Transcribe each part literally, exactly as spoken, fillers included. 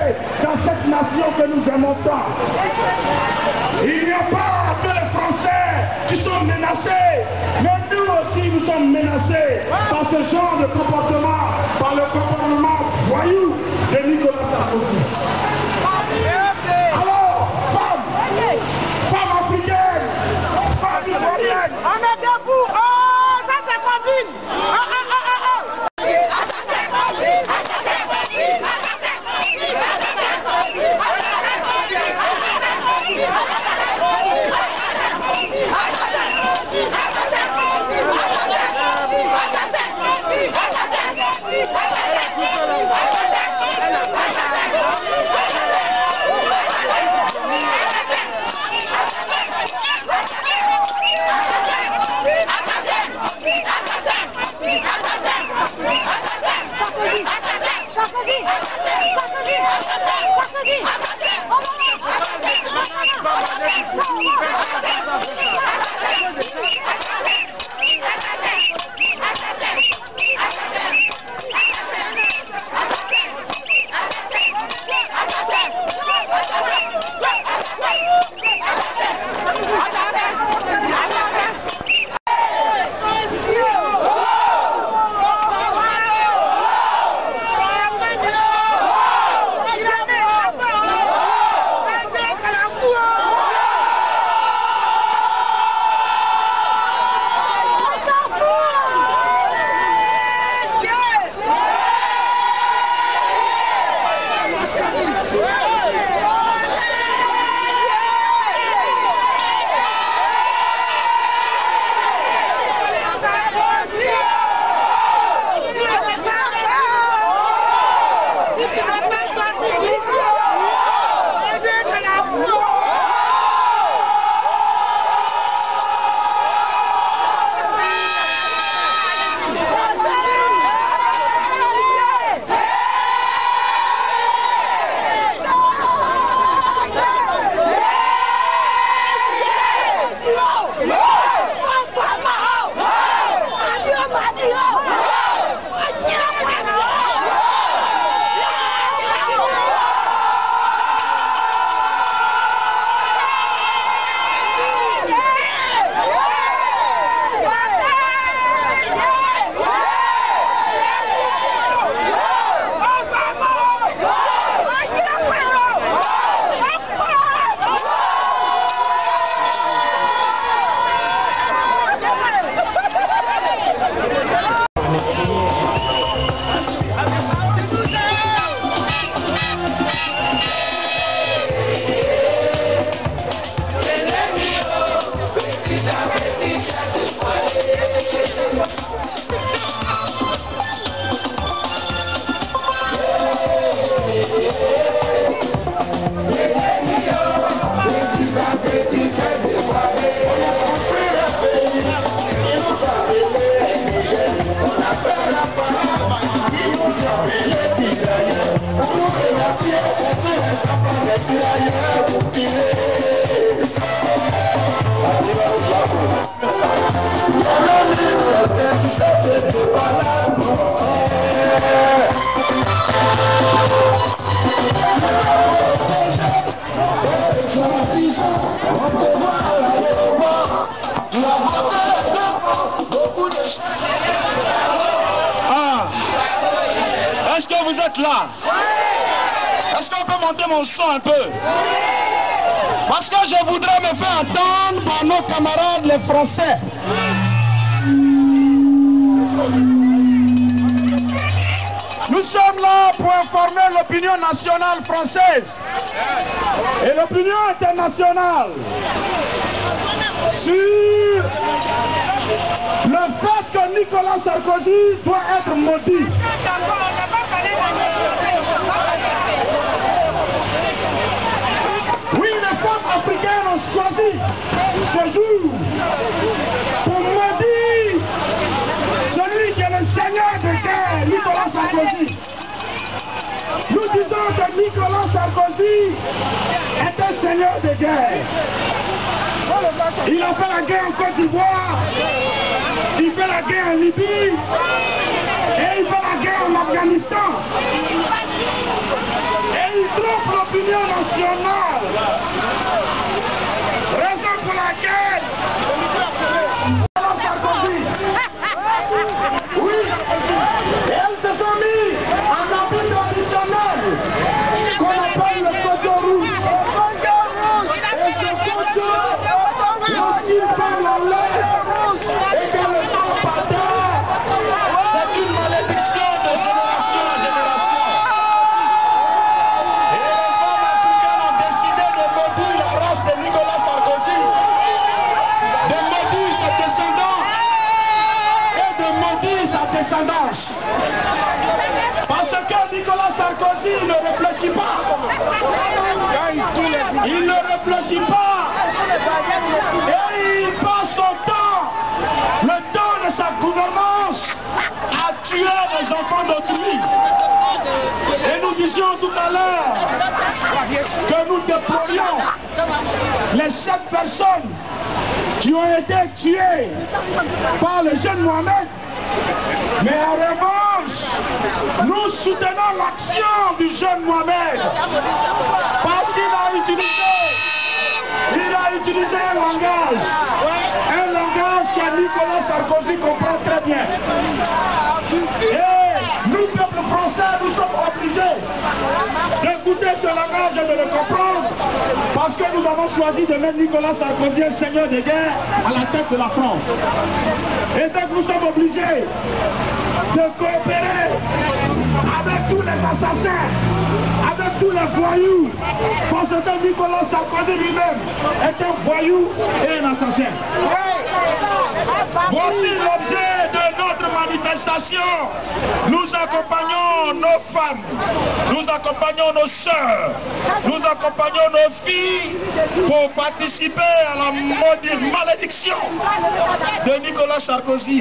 paix dans cette nation que nous aimons tant. Il n'y a pas que les Français qui sont menacés, mais nous aussi nous sommes menacés par ce genre de comportement, par le comportement voyou de Nicolas Sarkozy. Alors, femmes, femmes africaines, femmes ivoiriennes, on est debout. Oh, ça c'est Covid. Oh, oh, oh, oh, oh. Ah, est-ce que vous êtes là? Est-ce qu'on peut monter mon son un peu? Parce que je voudrais me faire entendre par nos camarades les Français. Nous sommes là pour informer l'opinion nationale française et l'opinion internationale sur le fait que Nicolas Sarkozy doit être maudit. Oui, les femmes africaines ont choisi ce jour pour maudire celui qui est le seigneur de guerre, Nicolas Sarkozy. Nous disons que Nicolas Sarkozy est un seigneur de guerre. Il a fait la guerre en Côte d'Ivoire, il fait la guerre en Libye et il fait la guerre en Afghanistan. Et il national. Raison pour laquelle Nicolas Sarkozy, oui, et elles se sont mis en habit traditionnel qu'on appelle le photo rouge. Et ce photo, lorsqu'il parle en l'air et que le temps partait, c'est une malédiction de génération en génération. Et les femmes africaines ont décidé de maudire la race de Nicolas Sarkozy, de maudire ses descendants et de maudire sa descendance. Parce que Nicolas Sarkozy ne réfléchit pas. Il ne réfléchit pas. Et il passe son temps, le temps de sa gouvernance, à tuer les enfants d'autrui. Et nous disions tout à l'heure que nous déplorions les sept personnes qui ont été tuées par le jeune Mohamed. Mais en revanche, nous soutenons l'action du jeune Mohamed parce qu'il a utilisé, il a utilisé un langage, un langage que Nicolas Sarkozy comprend très bien. Et nous, peuple français, nous sommes obligés d'écouter ce langage et de le comprendre parce que nous avons choisi de mettre Nicolas Sarkozy, un seigneur de guerre, à la tête de la France. Et donc nous sommes obligés de coopérer avec tous les assassins, avec tous les voyous, parce que Nicolas Sarkozy lui-même est un voyou et un assassin. Voici l'objet de notre manifestation. Nous accompagnons nos femmes, nous accompagnons nos sœurs, nous accompagnons nos filles pour participer à la malédiction de Nicolas Sarkozy.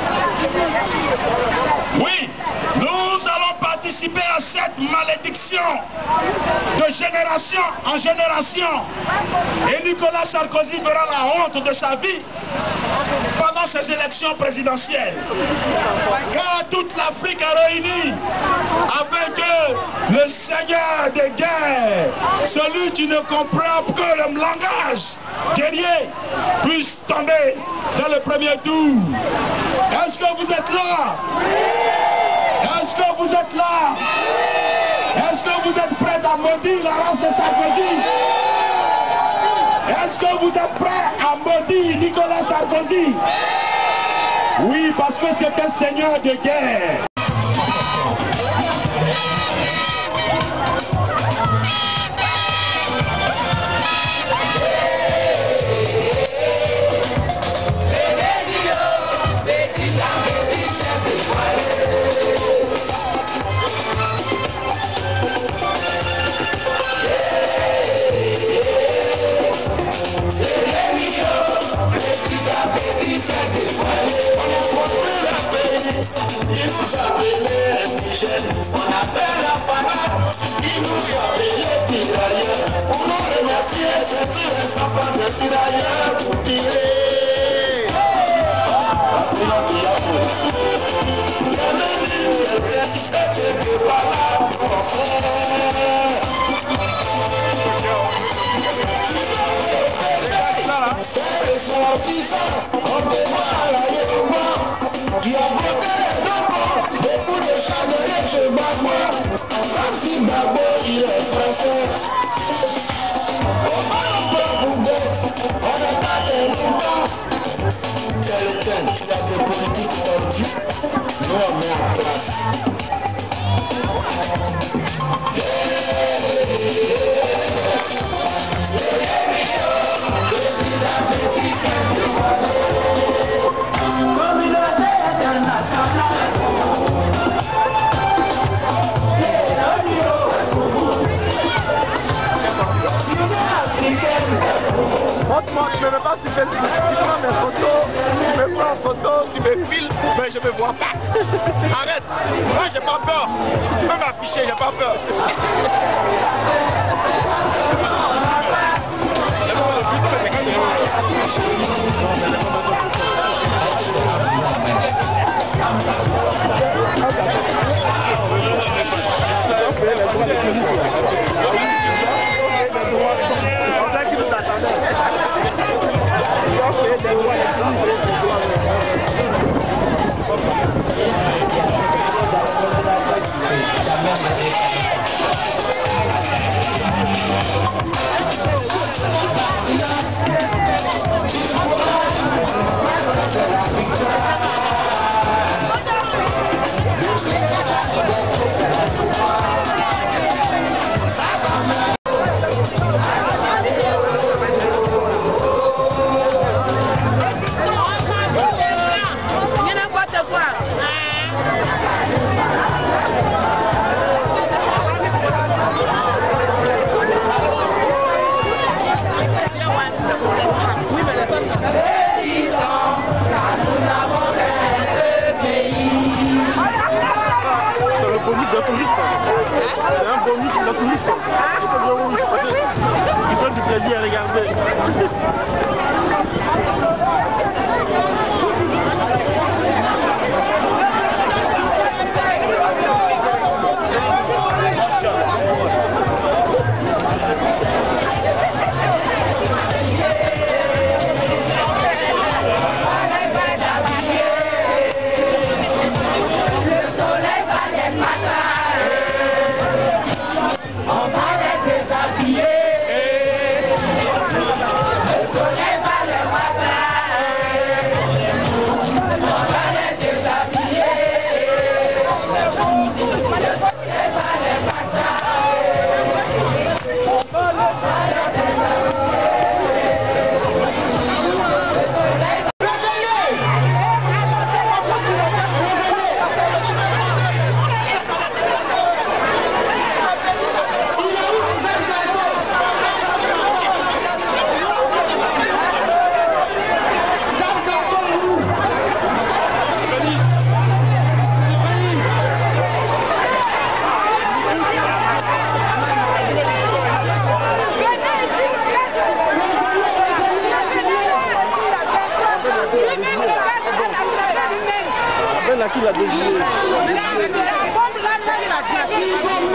Oui, nous allons participer à cette malédiction de génération en génération. Et Nicolas Sarkozy verra la honte de sa vie pendant ces élections présidentielles. Car toute l'Afrique est réunie avec le seigneur de guerre, celui qui ne comprend que le langage guerrier, puisse tomber dans le premier tour. Est-ce que vous êtes là? Est-ce que vous êtes là? Est-ce que vous êtes prêts à maudire la race de Sarkozy? Est-ce que vous êtes prêts à maudire Nicolas Sarkozy? Oui, parce que c'est un seigneur de guerre. Montre-moi, tu ne me mets pas sur Facebook, tu prends mes photos, tu me prends en photo, tu me filmes, mais je ne me vois pas. Arrête, moi j'ai pas peur, tu peux m'afficher, j'ai pas peur. qui l'a déjoué? La bombe là, il a dit.